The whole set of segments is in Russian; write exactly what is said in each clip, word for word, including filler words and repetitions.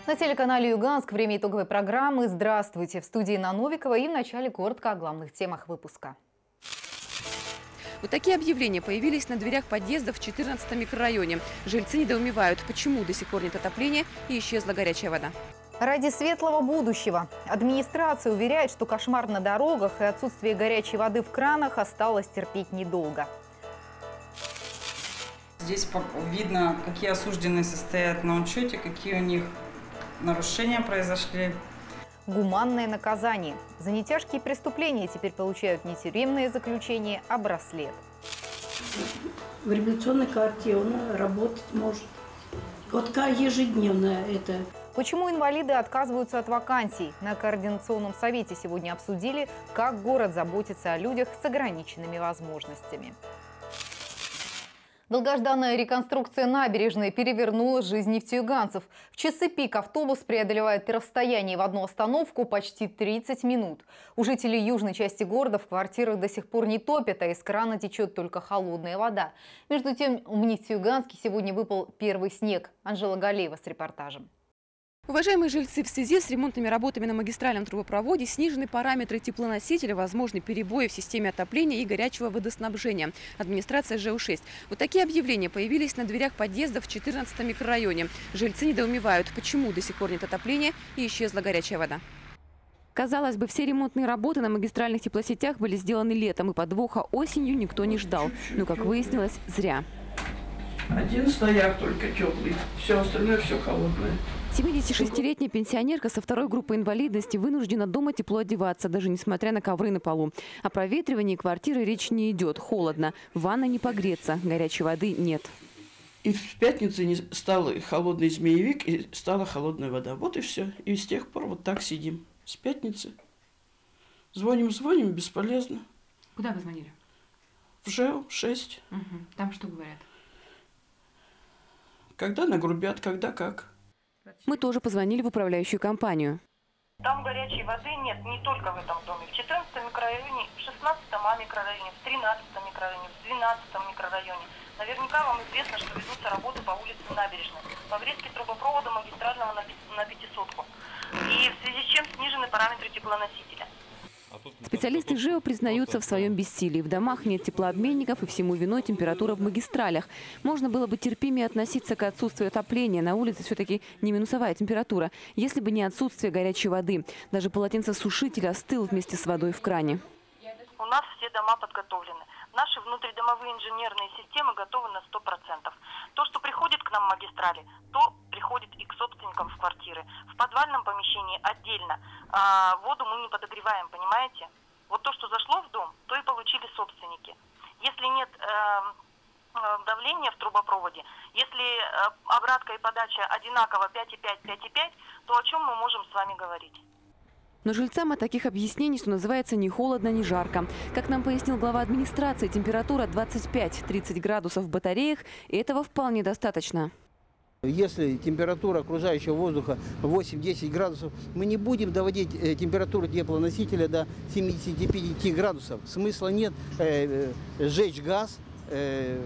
На телеканале Юганск время итоговой программы. Здравствуйте! В студии Инна Новикова и в начале коротко о главных темах выпуска. Вот такие объявления появились на дверях подъездов в четырнадцатом микрорайоне. Жильцы недоумевают, почему до сих пор нет отопления и исчезла горячая вода. Ради светлого будущего. Администрация уверяет, что кошмар на дорогах и отсутствие горячей воды в кранах осталось терпеть недолго. Здесь видно, какие осужденные состоят на учете, какие у них нарушения произошли. Гуманное наказание. За нетяжкие преступления теперь получают не тюремное заключение, а браслет. В реабилитационной карте он работать может. Вот ежедневно это. Почему инвалиды отказываются от вакансий? На Координационном совете сегодня обсудили, как город заботится о людях с ограниченными возможностями. Долгожданная реконструкция набережной перевернула жизнь нефтеюганцев. В часы пик автобус преодолевает расстояние в одну остановку почти тридцать минут. У жителей южной части города в квартирах до сих пор не топят, а из крана течет только холодная вода. Между тем, в Нефтеюганске сегодня выпал первый снег. Анжела Галеева с репортажем. Уважаемые жильцы, в связи с ремонтными работами на магистральном трубопроводе снижены параметры теплоносителя, возможны перебои в системе отопления и горячего водоснабжения. Администрация ЖЭУ шесть. Вот такие объявления появились на дверях подъездов в четырнадцатом микрорайоне. Жильцы недоумевают, почему до сих пор нет отопления и исчезла горячая вода. Казалось бы, все ремонтные работы на магистральных теплосетях были сделаны летом, и подвоха осенью никто не ждал. Но, как выяснилось, зря. Один стояк только теплый, все остальное все холодное. семидесятишестилетняя пенсионерка со второй группой инвалидности вынуждена дома тепло одеваться, даже несмотря на ковры на полу. О проветривании квартиры речь не идет. Холодно. В ванной не погреться. Горячей воды нет. И в пятницу не стал холодный змеевик, и стала холодная вода. Вот и все. И с тех пор вот так сидим. С пятницы. Звоним, звоним, бесполезно. Куда вы звонили? В ЖЭУ шесть. Угу. Там что говорят? Когда нагрубят, когда как. Мы тоже позвонили в управляющую компанию. Там горячей воды нет не только в этом доме. В четырнадцатом микрорайоне, в шестнадцатом А микрорайоне, в тринадцатом микрорайоне, в двенадцатом микрорайоне. Наверняка вам известно, что ведутся работы по улице Набережной, по врезке трубопровода магистрального на пятисотку. И в связи с чем снижены параметры теплоносителя. Специалисты ЖЭО признаются в своем бессилии. В домах нет теплообменников, и всему виной температура в магистралях. Можно было бы терпимее относиться к отсутствию отопления. На улице все-таки не минусовая температура. Если бы не отсутствие горячей воды. Даже полотенцесушитель остыл вместе с водой в кране. У нас все дома подготовлены. Наши внутридомовые инженерные системы готовы на сто процентов. То, что приходит к нам в магистрали, то приходит и к собственникам в квартиры. В подвальном помещении отдельно. А воду мы не подогреваем, понимаете? Вот то, что зашло в дом, то и получили собственники. Если нет э, давления в трубопроводе, если э, обратка и подача одинаково пять и пять, пять и пять, то о чем мы можем с вами говорить? Но жильцам от таких объяснений, что называется, ни холодно, ни жарко. Как нам пояснил глава администрации, температура двадцать пять — тридцать градусов в батареях, и этого вполне достаточно. Если температура окружающего воздуха восемь-десять градусов, мы не будем доводить температуру теплоносителя до семидесяти пяти градусов. Смысла нет э, э, сжечь газ. Э,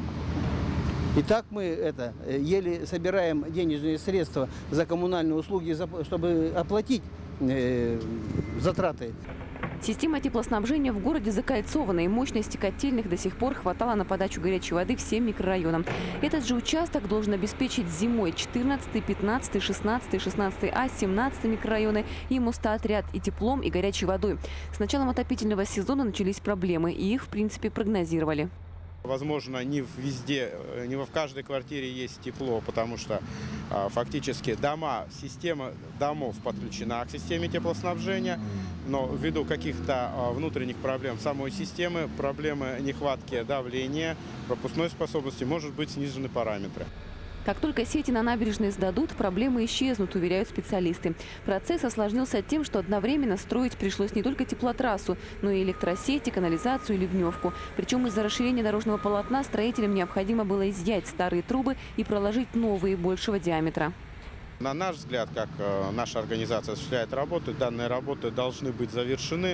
И так мы это, еле собираем денежные средства за коммунальные услуги, чтобы оплатить э, затраты. Система теплоснабжения в городе закольцована, и мощности котельных до сих пор хватало на подачу горячей воды всем микрорайонам. Этот же участок должен обеспечить зимой четырнадцатый, пятнадцатый, шестнадцатый, шестнадцатый А, семнадцатый микрорайоны и мостоотряд и теплом, и горячей водой. С началом отопительного сезона начались проблемы, и их, в принципе, прогнозировали. Возможно, не везде, не в каждой квартире есть тепло, потому что а, фактически дома, система домов подключена к системе теплоснабжения, но ввиду каких-то а, внутренних проблем самой системы, проблемы нехватки давления, пропускной способности, может быть снижены параметры. Как только сети на набережной сдадут, проблемы исчезнут, уверяют специалисты. Процесс осложнился тем, что одновременно строить пришлось не только теплотрассу, но и электросети, канализацию и ливневку. Причем из-за расширения дорожного полотна строителям необходимо было изъять старые трубы и проложить новые большего диаметра. На наш взгляд, как наша организация осуществляет работы, данные работы должны быть завершены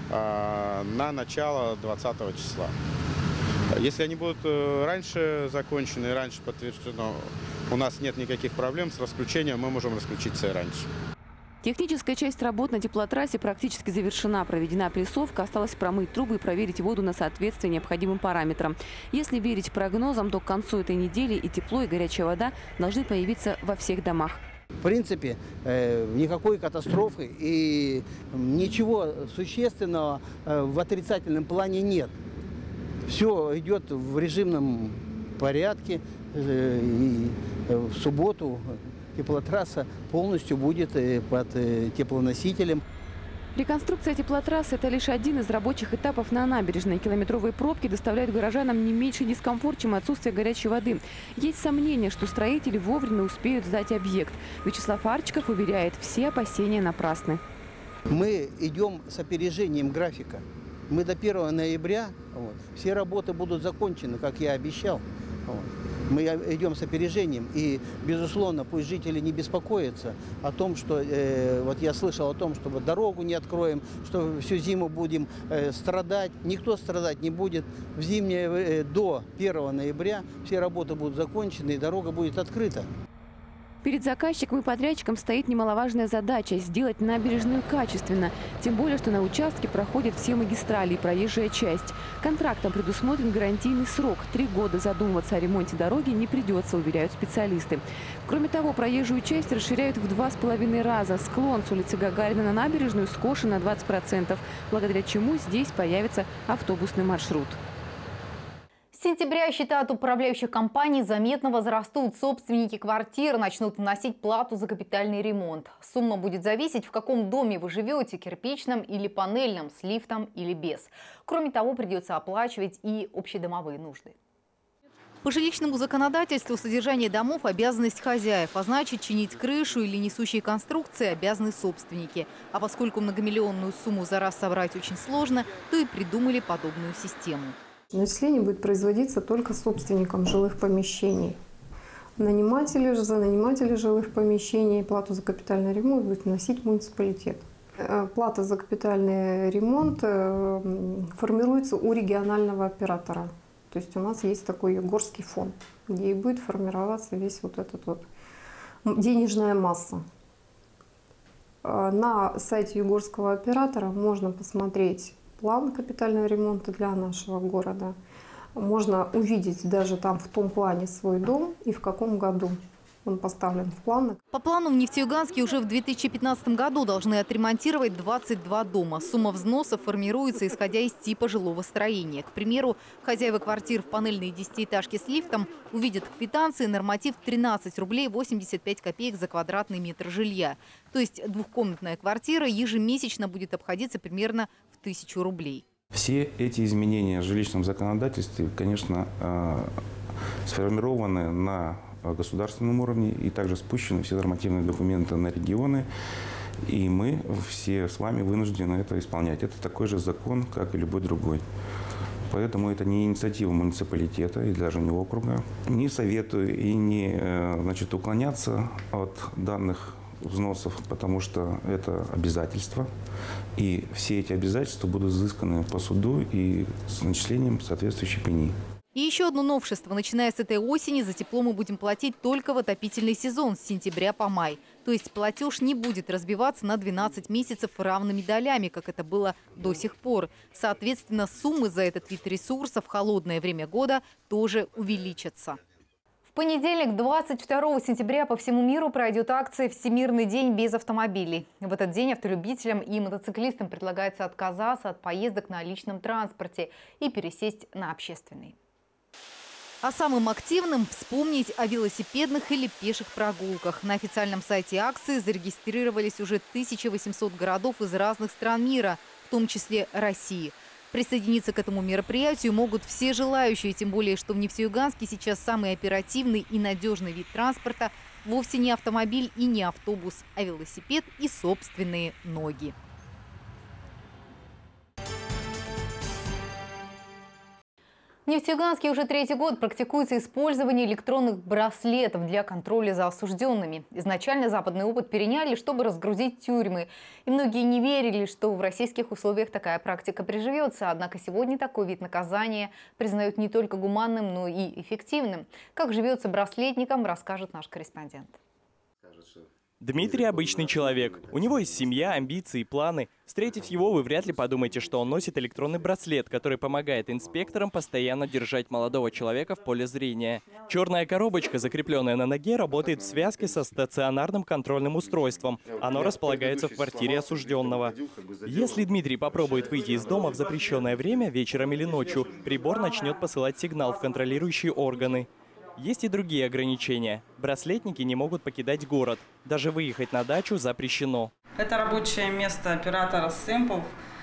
на начало двадцатого числа. Если они будут раньше закончены, раньше подтверждено у нас нет никаких проблем с расключением, мы можем расключиться и раньше. Техническая часть работ на теплотрассе практически завершена. Проведена прессовка, осталось промыть трубы и проверить воду на соответствие необходимым параметрам. Если верить прогнозам, то к концу этой недели и тепло, и горячая вода должны появиться во всех домах. В принципе, э, никакой катастрофы и ничего существенного э, в отрицательном плане нет. Все идет в режимном порядке. Э, и в субботу теплотрасса полностью будет э, под э, теплоносителем. Реконструкция теплотрассы – это лишь один из рабочих этапов на набережной. Километровые пробки доставляют горожанам не меньший дискомфорт, чем отсутствие горячей воды. Есть сомнения, что строители вовремя успеют сдать объект. Вячеслав Арчиков уверяет, все опасения напрасны. Мы идем с опережением графика. Мы до первого ноября вот, все работы будут закончены, как я обещал. Вот. Мы идем с опережением, и, безусловно, пусть жители не беспокоятся о том, что, э, вот я слышал о том, что вот дорогу не откроем, что всю зиму будем э, страдать. Никто страдать не будет. В зимнее, э, до первого ноября все работы будут закончены, и дорога будет открыта. Перед заказчиком и подрядчиком стоит немаловажная задача – сделать набережную качественно. Тем более, что на участке проходят все магистрали и проезжая часть. Контрактом предусмотрен гарантийный срок. Три года задумываться о ремонте дороги не придется, уверяют специалисты. Кроме того, проезжую часть расширяют в два с половиной раза. Склон с улицы Гагарина на набережную скошен на двадцать процентов, благодаря чему здесь появится автобусный маршрут. С сентября, считают управляющих компаний, заметно возрастут. Собственники квартир начнут вносить плату за капитальный ремонт. Сумма будет зависеть, в каком доме вы живете – кирпичном или панельном, с лифтом или без. Кроме того, придется оплачивать и общедомовые нужды. По жилищному законодательству содержание домов – обязанность хозяев, а значит, чинить крышу или несущие конструкции обязаны собственники. А поскольку многомиллионную сумму за раз собрать очень сложно, то и придумали подобную систему. Начисление будет производиться только собственникам жилых помещений. Наниматели же, за нанимателей жилых помещений плату за капитальный ремонт будет вносить муниципалитет. Плата за капитальный ремонт формируется у регионального оператора. То есть у нас есть такой Югорский фонд, где и будет формироваться весь вот этот вот денежная масса. На сайте югорского оператора можно посмотреть план капитального ремонта для нашего города. Можно увидеть даже там в том плане свой дом и в каком году он поставлен в план. По плану в Нефтеюганске уже в две тысячи пятнадцатом году должны отремонтировать двадцать два дома. Сумма взносов формируется, исходя из типа жилого строения. К примеру, хозяева квартир в панельной десятиэтажке с лифтом увидят в квитанции норматив тринадцать рублей восемьдесят пять копеек за квадратный метр жилья. То есть двухкомнатная квартира ежемесячно будет обходиться примерно в тысячу рублей. Все эти изменения в жилищном законодательстве, конечно, сформированы на государственном уровне и также спущены все нормативные документы на регионы. И мы все с вами вынуждены это исполнять. Это такой же закон, как и любой другой. Поэтому это не инициатива муниципалитета и даже не округа. Не советую и не значит, уклоняться от данных взносов, потому что это обязательства. И все эти обязательства будут взысканы по суду и с начислением соответствующей пени. И еще одно новшество. Начиная с этой осени за тепло мы будем платить только в отопительный сезон с сентября по май. То есть платеж не будет разбиваться на двенадцать месяцев равными долями, как это было до сих пор. Соответственно, суммы за этот вид ресурса в холодное время года тоже увеличатся. В понедельник, двадцать второго сентября, по всему миру пройдет акция «Всемирный день без автомобилей». В этот день автолюбителям и мотоциклистам предлагается отказаться от поездок на личном транспорте и пересесть на общественный. А самым активным вспомнить о велосипедных или пеших прогулках. На официальном сайте акции зарегистрировались уже тысяча восемьсот городов из разных стран мира, в том числе России. Присоединиться к этому мероприятию могут все желающие, тем более, что в Нефтеюганске сейчас самый оперативный и надежный вид транспорта вовсе не автомобиль и не автобус, а велосипед и собственные ноги. В Нефтеюганске уже третий год практикуется использование электронных браслетов для контроля за осужденными. Изначально западный опыт переняли, чтобы разгрузить тюрьмы. И многие не верили, что в российских условиях такая практика приживется. Однако сегодня такой вид наказания признают не только гуманным, но и эффективным. Как живется браслетникам, расскажет наш корреспондент. Дмитрий – обычный человек. У него есть семья, амбиции, планы. Встретив его, вы вряд ли подумаете, что он носит электронный браслет, который помогает инспекторам постоянно держать молодого человека в поле зрения. Черная коробочка, закрепленная на ноге, работает в связке со стационарным контрольным устройством. Оно располагается в квартире осужденного. Если Дмитрий попробует выйти из дома в запрещенное время, вечером или ночью, прибор начнет посылать сигнал в контролирующие органы. Есть и другие ограничения. Браслетники не могут покидать город. Даже выехать на дачу запрещено. Это рабочее место оператора сэмпл.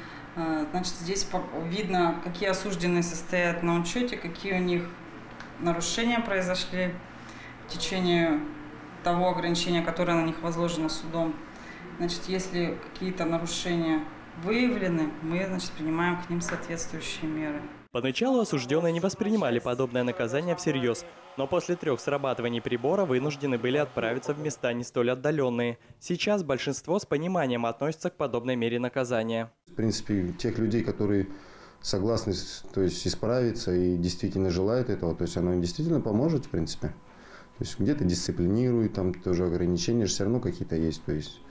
Значит, здесь видно, какие осужденные состоят на учете, какие у них нарушения произошли в течение того ограничения, которое на них возложено судом. Значит, если какие-то нарушения выявлены, мы, значит, принимаем к ним соответствующие меры. Поначалу осужденные не воспринимали подобное наказание всерьез, но после трех срабатываний прибора вынуждены были отправиться в места не столь отдаленные. Сейчас большинство с пониманием относится к подобной мере наказания. В принципе, тех людей, которые согласны, то есть, исправиться и действительно желают этого, то есть оно им действительно поможет, в принципе. То есть где-то дисциплинирует, там тоже ограничения же все равно какие-то есть, то есть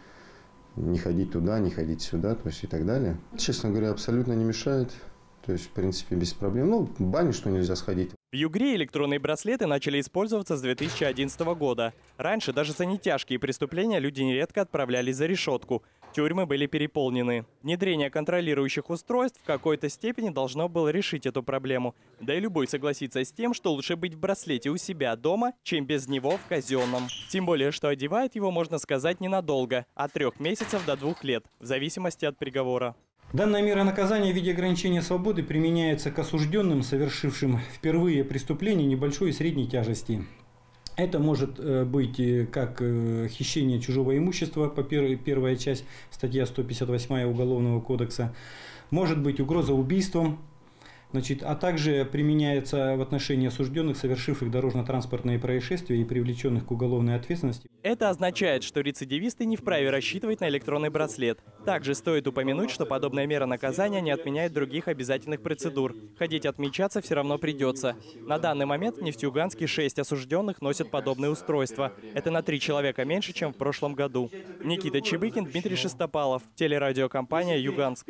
не ходить туда, не ходить сюда, то есть и так далее. Честно говоря, абсолютно не мешает. То есть, в принципе, без проблем. Ну, в бане что нельзя сходить. В Югре электронные браслеты начали использоваться с две тысячи одиннадцатого года. Раньше даже за нетяжкие преступления люди нередко отправлялись за решетку. Тюрьмы были переполнены. Внедрение контролирующих устройств в какой-то степени должно было решить эту проблему. Да и любой согласится с тем, что лучше быть в браслете у себя дома, чем без него в казенном. Тем более, что одевает его, можно сказать, ненадолго. От трех месяцев до двух лет, в зависимости от приговора. Данная мера наказания в виде ограничения свободы применяется к осужденным, совершившим впервые преступление небольшой и средней тяжести. Это может быть как хищение чужого имущества, по первой, первая часть, статья сто пятьдесят восемь Уголовного кодекса, может быть угроза убийством, значит, а также применяется в отношении осужденных, совершивших дорожно-транспортные происшествия и привлеченных к уголовной ответственности. Это означает, что рецидивисты не вправе рассчитывать на электронный браслет. Также стоит упомянуть, что подобная мера наказания не отменяет других обязательных процедур. Ходить отмечаться все равно придется. На данный момент в Нефтеюганске шесть осужденных носят подобные устройства. Это на три человека меньше, чем в прошлом году. Никита Чебыкин, Дмитрий Шестопалов, телерадиокомпания «Юганск».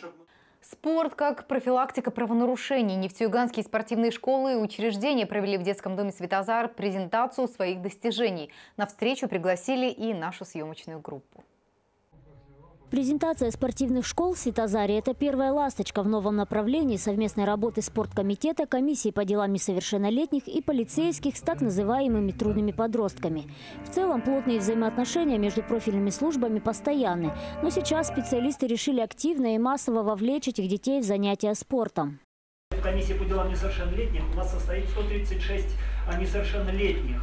Спорт как профилактика правонарушений. Нефтеюганские спортивные школы и учреждения провели в детском доме «Светозар» презентацию своих достижений. На встречу пригласили и нашу съемочную группу. Презентация спортивных школ в Светозаре – это первая ласточка в новом направлении совместной работы спорткомитета, комиссии по делам несовершеннолетних и полицейских с так называемыми трудными подростками. В целом плотные взаимоотношения между профильными службами постоянны. Но сейчас специалисты решили активно и массово вовлечь этих детей в занятия спортом. В комиссии по делам несовершеннолетних у нас состоит сто тридцать шесть несовершеннолетних.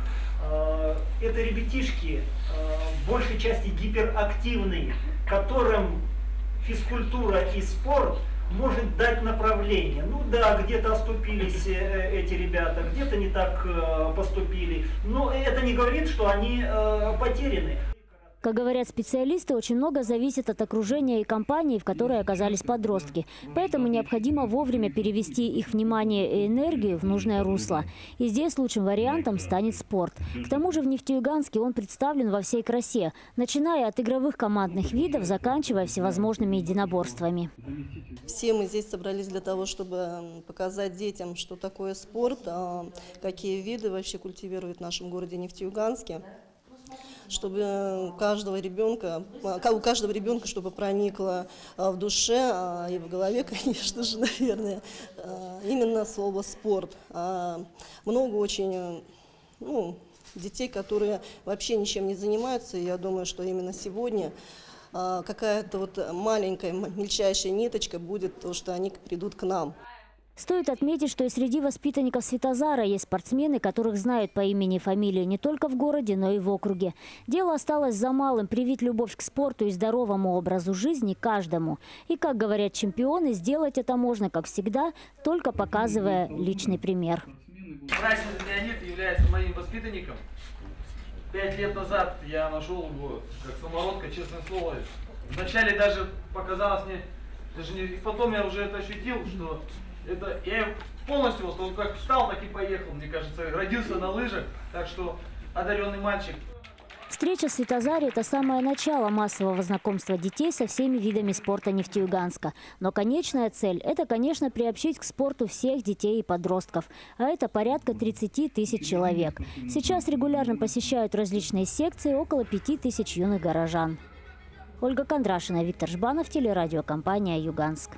Это ребятишки, в большей части гиперактивные, которым физкультура и спорт может дать направление. Ну да, где-то оступились эти ребята, где-то не так поступили. Но это не говорит, что они потеряны. Как говорят специалисты, очень много зависит от окружения и компании, в которой оказались подростки. Поэтому необходимо вовремя перевести их внимание и энергию в нужное русло. И здесь лучшим вариантом станет спорт. К тому же в Нефтеюганске он представлен во всей красе, начиная от игровых командных видов, заканчивая всевозможными единоборствами. Все мы здесь собрались для того, чтобы показать детям, что такое спорт, какие виды вообще культивируют в нашем городе Нефтеюганске. Чтобы у каждого ребенка, у каждого ребенка, чтобы проникло в душе и в голове, конечно же, наверное, именно слово «спорт». Много очень, ну, детей, которые вообще ничем не занимаются, и я думаю, что именно сегодня какая-то вот маленькая, мельчайшая ниточка будет, то, что они придут к нам. Стоит отметить, что и среди воспитанников Светозара есть спортсмены, которых знают по имени и фамилии не только в городе, но и в округе. Дело осталось за малым – привить любовь к спорту и здоровому образу жизни каждому. И, как говорят чемпионы, сделать это можно, как всегда, только показывая личный пример. Красин Леонид является моим воспитанником. Пять лет назад я нашел его как самородка, честное слово. Вначале даже показалось мне, даже не, потом я уже это ощутил, что это я полностью вот он как встал, так и поехал. Мне кажется, родился на лыжах, так что одаренный мальчик. Встреча в Светозаре – это самое начало массового знакомства детей со всеми видами спорта Нефтеюганска. Но конечная цель – это, конечно, приобщить к спорту всех детей и подростков. А это порядка тридцати тысяч человек. Сейчас регулярно посещают различные секции около пяти тысяч юных горожан. Ольга Кондрашина, Виктор Жбанов, телерадиокомпания «Юганск».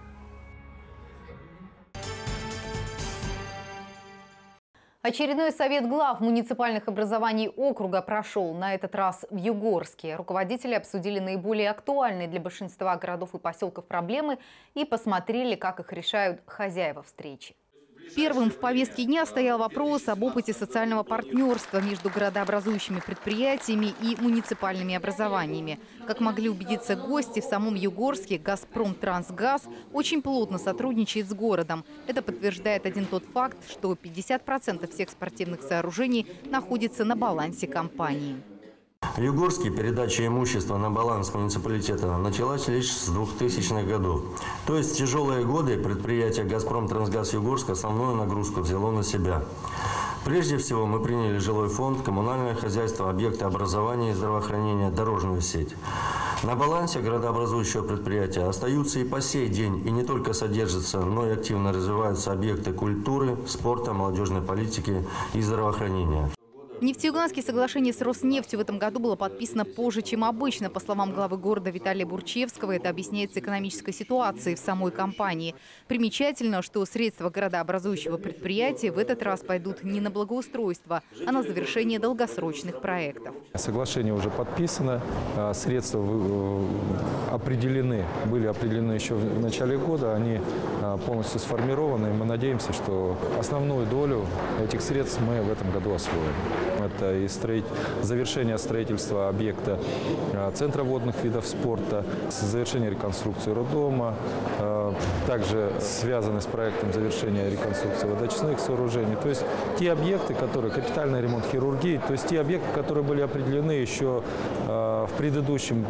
Очередной совет глав муниципальных образований округа прошел на этот раз в Югорске. Руководители обсудили наиболее актуальные для большинства городов и поселков проблемы и посмотрели, как их решают хозяева встречи. Первым в повестке дня стоял вопрос об опыте социального партнерства между городообразующими предприятиями и муниципальными образованиями. Как могли убедиться гости, в самом Югорске «Газпромтрансгаз» очень плотно сотрудничает с городом. Это подтверждает один тот факт, что пятьдесят процентов всех спортивных сооружений находится на балансе компании. В Югорске передача имущества на баланс муниципалитета началась лишь с двухтысячных годов. То есть в тяжелые годы предприятие «Газпромтрансгаз Югорск» основную нагрузку взяло на себя. Прежде всего мы приняли жилой фонд, коммунальное хозяйство, объекты образования и здравоохранения, дорожную сеть. На балансе городообразующего предприятия остаются и по сей день, и не только содержатся, но и активно развиваются объекты культуры, спорта, молодежной политики и здравоохранения. В Нефтеюганске соглашение с Роснефтью в этом году было подписано позже, чем обычно. По словам главы города Виталия Бурчевского, это объясняется экономической ситуацией в самой компании. Примечательно, что средства городообразующего предприятия в этот раз пойдут не на благоустройство, а на завершение долгосрочных проектов. Соглашение уже подписано, средства определены, были определены еще в начале года, они полностью сформированы. И мы надеемся, что основную долю этих средств мы в этом году освоим. Это и строить, завершение строительства объекта Центра водных видов спорта, завершение реконструкции роддома, также связаны с проектом завершения реконструкции водоочистных сооружений. То есть те объекты, которые, капитальный ремонт хирургии, то есть те объекты, которые были определены еще в предыдущем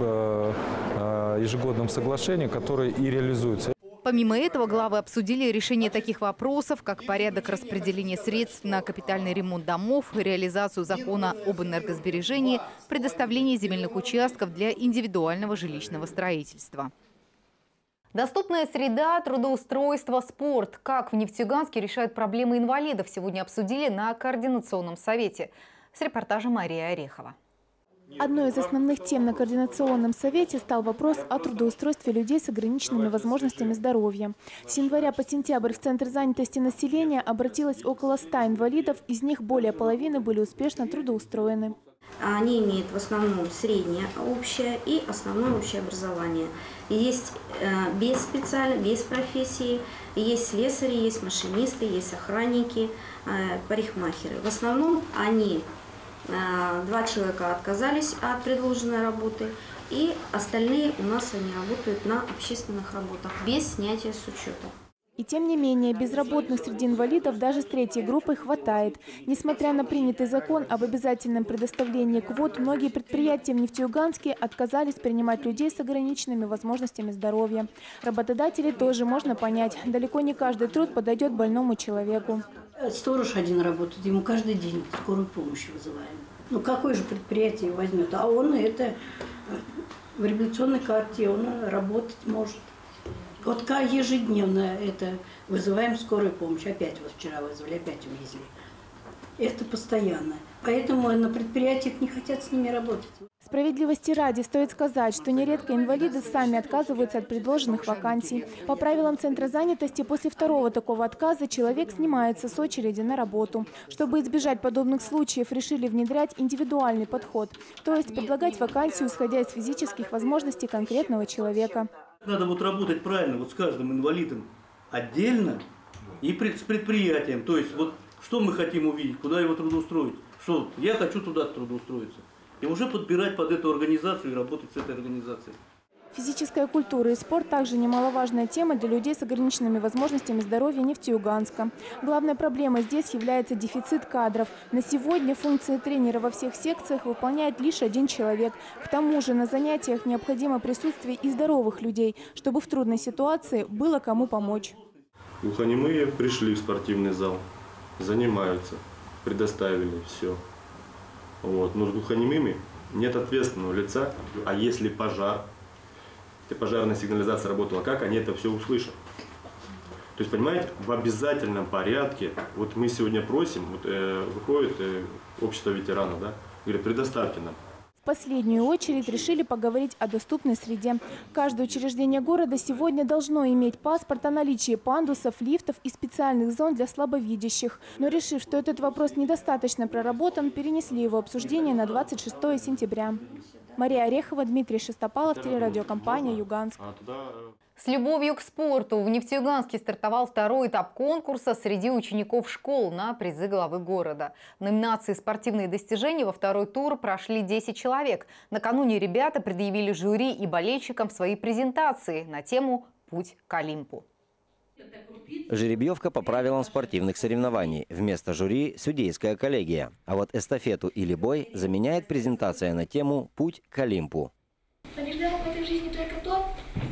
ежегодном соглашении, которые и реализуются. Помимо этого, главы обсудили решение таких вопросов, как порядок распределения средств на капитальный ремонт домов, реализацию закона об энергосбережении, предоставление земельных участков для индивидуального жилищного строительства. Доступная среда, трудоустройство, спорт. Как в Нефтеюганске решают проблемы инвалидов, сегодня обсудили на Координационном совете. С репортажем Марии Орехова. Одной из основных тем на Координационном совете стал вопрос о трудоустройстве людей с ограниченными возможностями здоровья. С января по сентябрь в Центр занятости населения обратилось около ста инвалидов, из них более половины были успешно трудоустроены. Они имеют в основном среднее общее и основное общее образование. Есть э, без специальной, без профессии, есть слесари, есть машинисты, есть охранники, э, парикмахеры. В основном они... Два человека отказались от предложенной работы, и остальные у нас они работают на общественных работах без снятия с учета. И тем не менее, безработных среди инвалидов даже с третьей группой хватает. Несмотря на принятый закон об обязательном предоставлении квот, многие предприятия в Нефтеюганске отказались принимать людей с ограниченными возможностями здоровья. Работодателей тоже можно понять. Далеко не каждый труд подойдет больному человеку. Сторож один работает, ему каждый день скорую помощь вызываем. Ну какое же предприятие возьмет? А он это в реабилитационной карте, он работать может. Вот ежедневно это вызываем скорую помощь. Опять вот вчера вызвали, опять увезли. Это постоянно. Поэтому на предприятиях не хотят с ними работать. Справедливости ради стоит сказать, что нередко инвалиды сами отказываются от предложенных вакансий. По правилам Центра занятости, после второго такого отказа человек снимается с очереди на работу. Чтобы избежать подобных случаев, решили внедрять индивидуальный подход. То есть предлагать вакансию, исходя из физических возможностей конкретного человека. Надо вот работать правильно вот с каждым инвалидом отдельно и пред, с предприятием. То есть вот что мы хотим увидеть, куда его трудоустроить. Что я хочу туда трудоустроиться. И уже подбирать под эту организацию и работать с этой организацией. Физическая культура и спорт также немаловажная тема для людей с ограниченными возможностями здоровья Нефтеюганска. Главной проблемой здесь является дефицит кадров. На сегодня функции тренера во всех секциях выполняет лишь один человек. К тому же на занятиях необходимо присутствие и здоровых людей, чтобы в трудной ситуации было кому помочь. Глухонемые пришли в спортивный зал, занимаются, предоставили все. Вот. Но с глухонемыми нет ответственного лица, а если пожар, если пожарная сигнализация работала, как они это все услышат? То есть, понимаете, в обязательном порядке, вот мы сегодня просим, вот, э, выходит э, общество ветеранов, да, говорят, предоставьте нам. В последнюю очередь решили поговорить о доступной среде. Каждое учреждение города сегодня должно иметь паспорт о наличии пандусов, лифтов и специальных зон для слабовидящих. Но решив, что этот вопрос недостаточно проработан, перенесли его обсуждение на двадцать шестое сентября. Мария Орехова, Дмитрий Шестопалов, телерадиокомпания «Юганск». С любовью к спорту в Нефтеюганске стартовал второй этап конкурса среди учеников школ на призы главы города. В номинации «Спортивные достижения» во второй тур прошли десять человек. Накануне ребята предъявили жюри и болельщикам свои презентации на тему «Путь к Олимпу». Жеребьевка по правилам спортивных соревнований. Вместо жюри – судейская коллегия. А вот эстафету или бой заменяет презентация на тему «Путь к Олимпу». Побеждает в этой жизни только тот,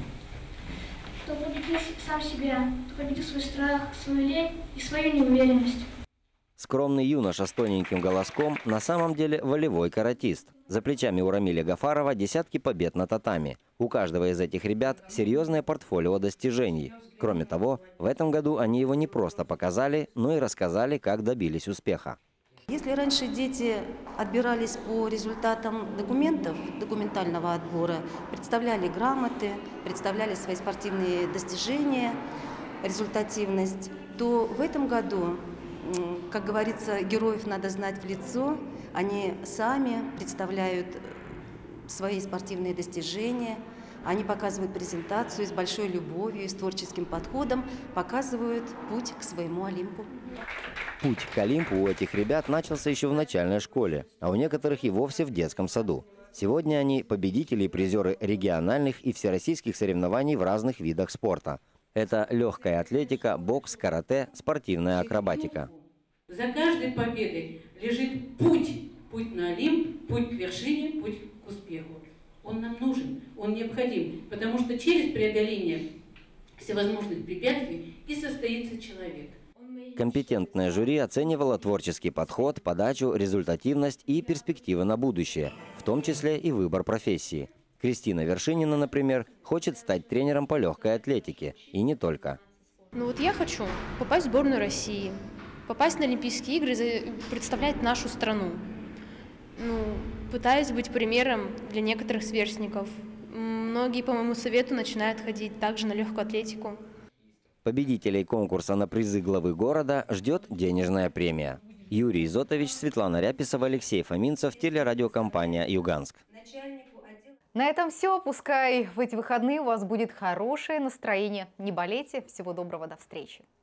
кто победил сам себя, кто победил свой страх, свою лень и свою неуверенность. Скромный юноша с тоненьким голоском на самом деле волевой каратист. За плечами у Рамиля Гафарова десятки побед на татами. У каждого из этих ребят серьезное портфолио достижений. Кроме того, в этом году они его не просто показали, но и рассказали, как добились успеха. Если раньше дети отбирались по результатам документов, документального отбора, представляли грамоты, представляли свои спортивные достижения, результативность, то в этом году, как говорится, героев надо знать в лицо. Они сами представляют свои спортивные достижения, они показывают презентацию с большой любовью и с творческим подходом, показывают путь к своему Олимпу. Путь к Олимпу у этих ребят начался еще в начальной школе, а у некоторых и вовсе в детском саду. Сегодня они победители и призеры региональных и всероссийских соревнований в разных видах спорта. Это легкая атлетика, бокс, карате, спортивная акробатика. За каждой победой лежит путь. Путь на Олимп, путь к вершине, путь к успеху. Он нам нужен, он необходим, потому что через преодоление всевозможных препятствий и состоится человек. Компетентное жюри оценивало творческий подход, подачу, результативность и перспективы на будущее, в том числе и выбор профессии. Кристина Вершинина, например, хочет стать тренером по легкой атлетике. И не только. Ну вот я хочу попасть в сборную России, попасть на Олимпийские игры, представлять нашу страну. Ну, пытаюсь быть примером для некоторых сверстников. Многие, по моему совету, начинают ходить также на легкую атлетику. Победителей конкурса на призы главы города ждет денежная премия. Юрий Изотович, Светлана Ряписова, Алексей Фоминцев, телерадиокомпания «Юганск». На этом все. Пускай в эти выходные у вас будет хорошее настроение. Не болейте. Всего доброго. До встречи.